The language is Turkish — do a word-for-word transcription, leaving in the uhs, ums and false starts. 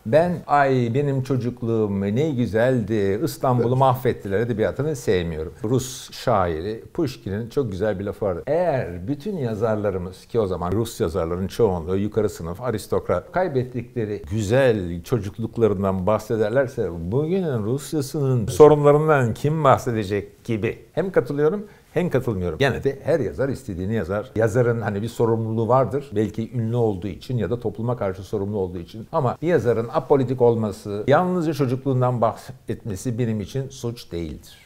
Ben ay benim çocukluğum ne güzeldi, İstanbul'u mahvettiler edebiyatını sevmiyorum. Rus şairi Pushkin'in çok güzel bir lafı vardı. Eğer bütün yazarlarımız, ki o zaman Rus yazarların çoğunluğu yukarı sınıf aristokrat, kaybettikleri güzel çocukluklarından bahsederlerse bugünün Rusyasının sorunlarından kim bahsedecek gibi hem katılıyorum hem katılmıyorum. Gene de her yazar istediğini yazar. Yazarın hani bir sorumluluğu vardır. Belki ünlü olduğu için ya da topluma karşı sorumlu olduğu için. Ama bir yazarın apolitik olması, yalnızca çocukluğundan bahsetmesi benim için suç değildir.